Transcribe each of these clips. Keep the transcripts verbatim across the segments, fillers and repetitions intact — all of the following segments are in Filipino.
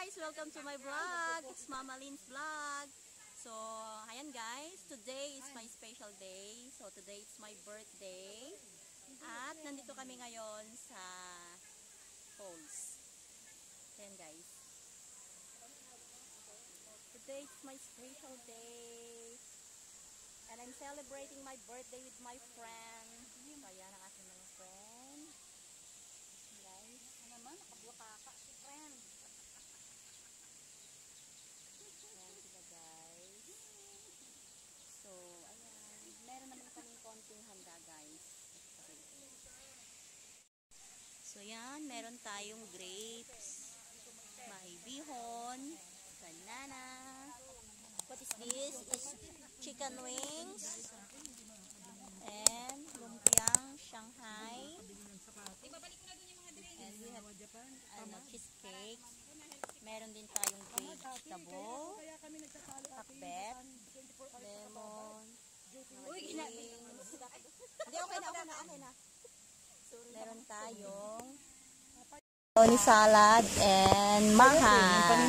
guys! Welcome to my vlog! It's Mama Lynn's vlog. So, ayan guys, today is my special day. So, today it's my birthday. At nandito kami ngayon sa falls. Ayan guys. Today it's my special day. And I'm celebrating my birthday with my friend. So, ayan ang aking mga friend. Guys. Ano naman, nakabuka si friend. Ayan sila guys. So, ayan. Meron naman kaming konting handa guys. So, ayan. Meron tayong grapes. May bihon. Banana. What is this? Is chicken wings. And lumpiang Shanghai. And we have ano, cheesecake. Meron din tayong vegetable, pakbet, lemon, uy, wings. Hindi, okay na, okay na, okay na. Meron tayong ni salad and maha.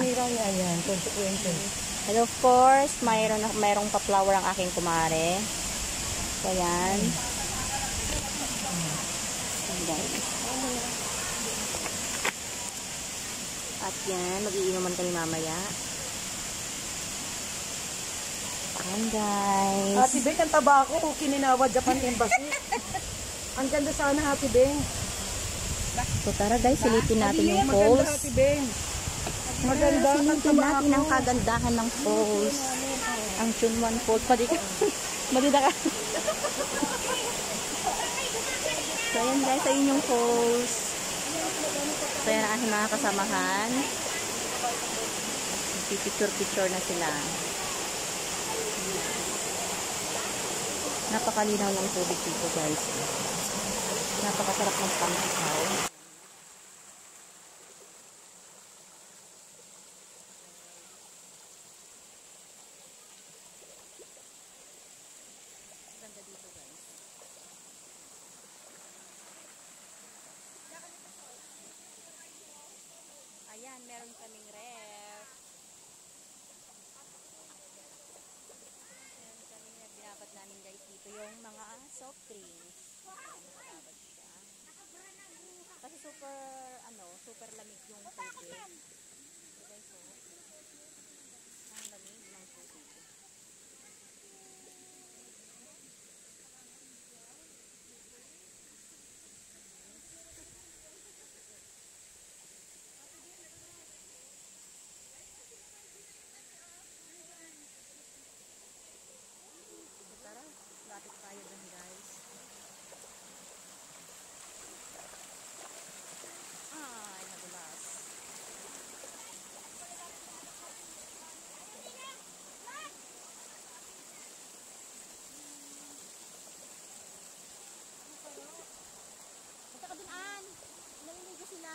And of course, mayroon mayroong pa-flower ang aking kumare. So, yan. At yan, mag-iinuman kami mamaya. Ayan guys. Ate Beng, ang tabako, Okinawa, Japan Embassy. Ang ganda sana, Ate Beng. So tara guys, silipin natin yung falls. Maganda, Ate Beng. Maganda, silipin natin ang kagandahan ng falls. Ang Chunwan Falls. Pwede ka. Madida ka. So ayan guys, ayun yung falls. So yan ang aking mga kasamahan. Picture-picture na sila. Napakalinaw ng tubig dito guys. Napakasarap ng pangkasaw. Ganda dito guys. Ayan, meron kaming ref. Meron kaming ref. Binabat namin guys dito yung mga soft drinks. Binabat siya. Kasi super, ano, super lamig yung tubig. So guys, so, ang lamig ng tubig. Tara, lapit tayo dun guys. Ay, nadulas. Punta ka dun, Ann. Naliligo sila.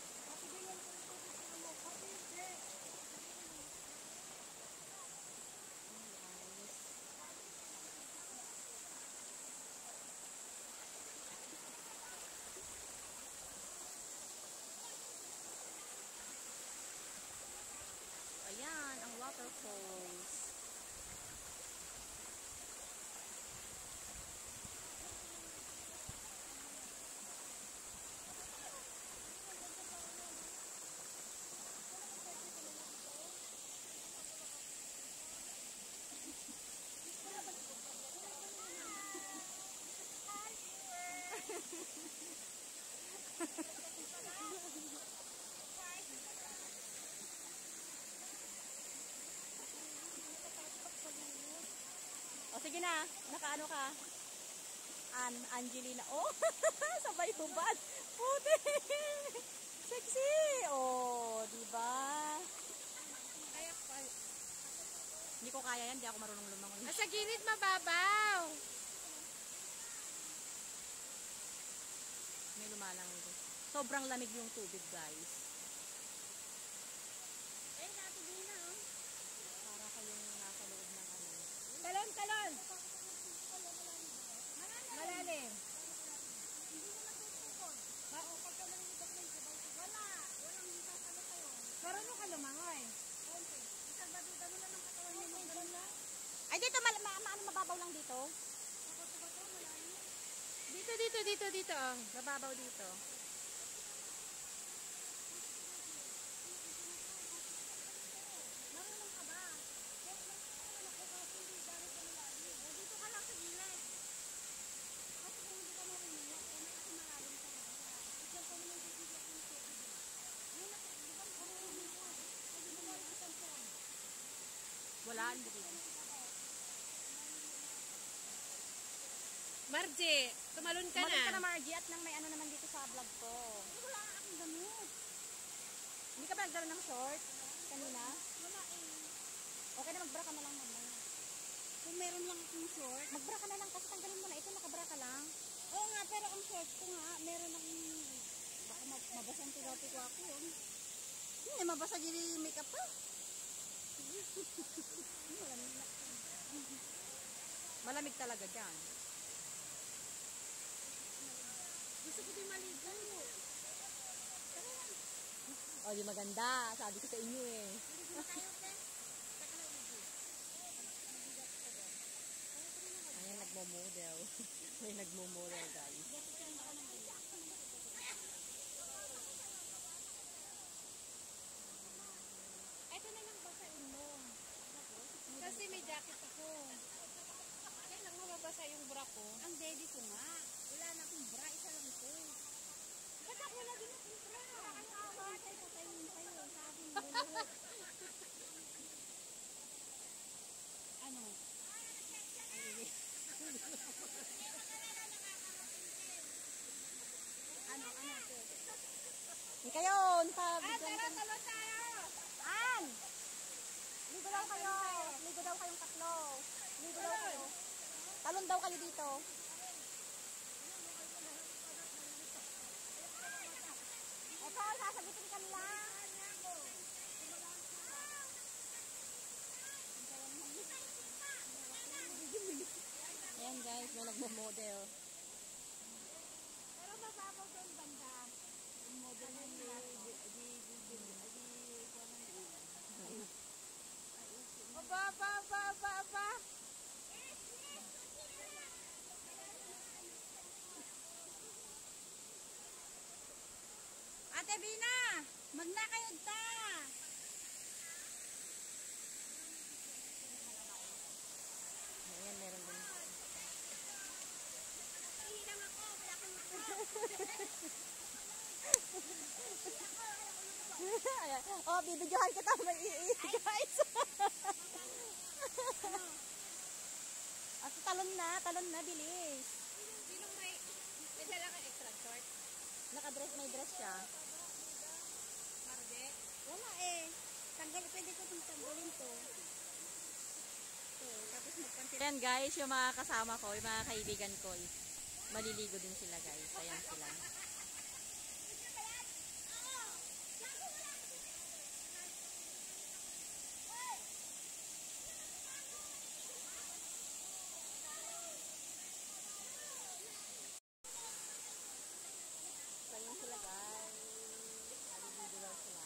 Ayan, ang waterfalls. O sige na, nakaano ka? An Angelina. Oh, sabay hubad. Puti. Sexy. Oh, di ba? Kaya pa. Hindi ko kaya yan, hindi ako marunong lumangoy. Sa gilid mababaw. May lumalang ito. Sobrang lamig yung tubig, guys. Eh, Ate Bina, oh. Para kayong nasa loob ng ano. Talon, talon. Malalim. Hindi mo natutukod. Wala. Walang hindi sasalo sa'yo. Marunong ka lumangoy. Ay, dito, ma ma ma ano, mababaw lang dito. Dito, dito, dito, dito. Oh. Mababaw dito. Wala, hindi dito. Margie, tumalon ka Tumalon na. ka na, Margie, at nang may ano naman dito sa vlog ko. Wala akong damit. Hindi ka ba nagdala ng short kanina? Wala eh. Okay na, magbra ka na lang mamaya. Kung meron lang akong short. Magbra ka na lang kasi tanggalin mo na ito, nakabra ka lang. Oo nga, pero ang short ko nga, meron akong, baka mabasang tigaw ko ako yun. Hindi, mabasa dili makeup pa. Malamig talaga dyan. Gusto ko din maligo. O, di maganda. Sabi ko sa inyo eh. Ayan, nagmo-model. May nagmo-model, guys. Ito na lang ba sa inyo? Kasi may jacket ako. Kaya lang mababasa yung bra ko. Ang daddy ko nga. Wala na akong bra. Isa lang ito. Ba't ako wala din akong bra? Ang awa tayo. Patayin mo tayo. Sabi mo. Ano? Ano? Ano? Hindi kayo. Ah, tara, talon tayo! An! Ligo daw kayo. Ligo daw kayong tatlo. Ligo daw kayo. Talon daw kayo dito. Ito, sasagutin ka nila. Ayan guys, may nagmo-model. Pero mababaw doon banda. Yung model ng di, di, di, di, di, Aba, aba, aba, aba, aba. Ate Bina, magnakayod ta. Ayan, meron din. Ilang ako, wala kang Ayan. Oh, bibidyohan kita may iihi, guys. At talon na, talon na, bilis. Sinong may, may dala kang extra short? Nakadress, may dress siya. Marge? Wala eh. Tanggal, pwede ko itong tanggalin to. So, tapos magpantil. Ayan guys, yung mga kasama ko, yung mga kaibigan ko, maliligo din sila guys. Ayan sila. Ayan sila guys. Maliligo daw sila.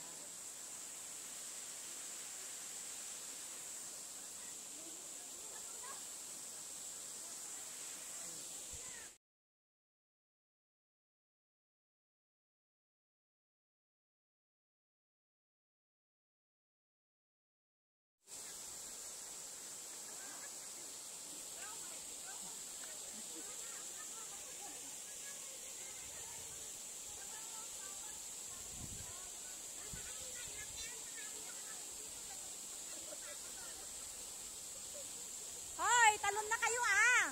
Hoy, talon na kayo ah!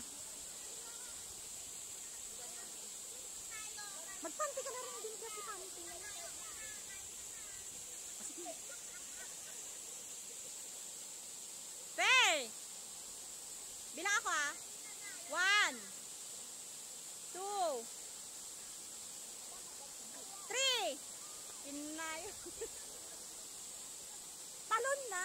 Magpanti ka na rin din kasi panty. Faye! Bilang ako ah. One. Two. Three. Inay. Talon na.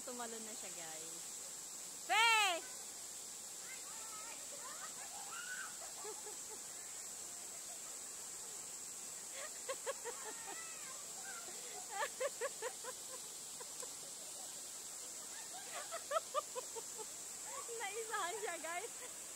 tumalon na siya, guys. Pe! Naisahan siya, guys.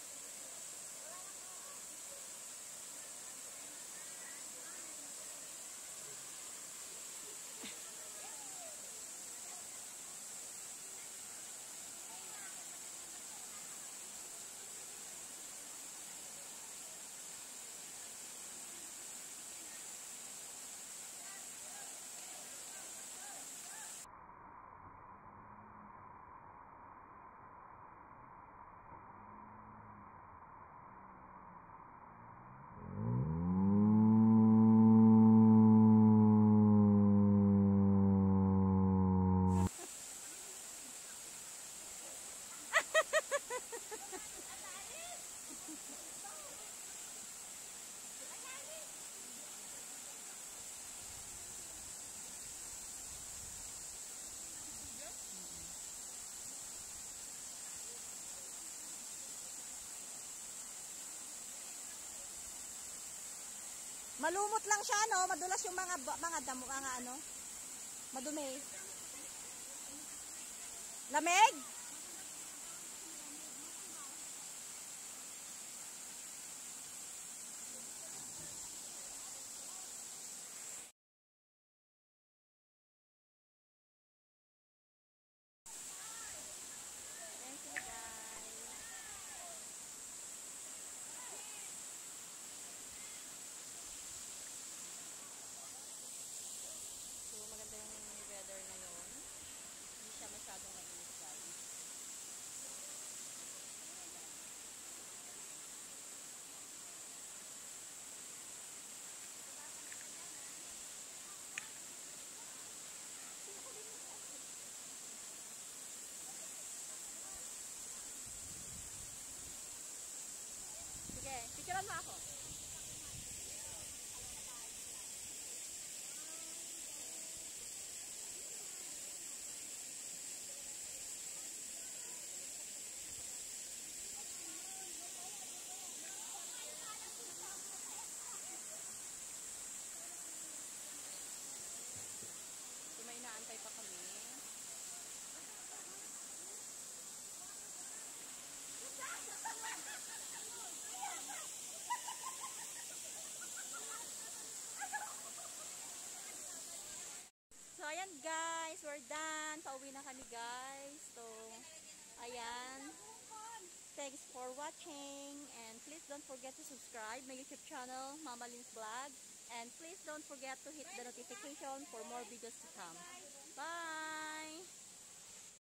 Malumot lang siya, no? Madulas yung mga mga damo, mga ano, madumi. Lamig? Thank you, guys. So, maganda yung weather ngayon. Hindi siya masyadong mainit, guys. Sige, picturean mo ako. So, may inaantay pa kami. So, ayan guys, we're done. Pauwi na kami, guys. So, ayan. Thanks for watching. And please don't forget to subscribe my YouTube channel, Mama Lynn's Vlog. And please don't forget to hit the notification for more videos to come. Bye!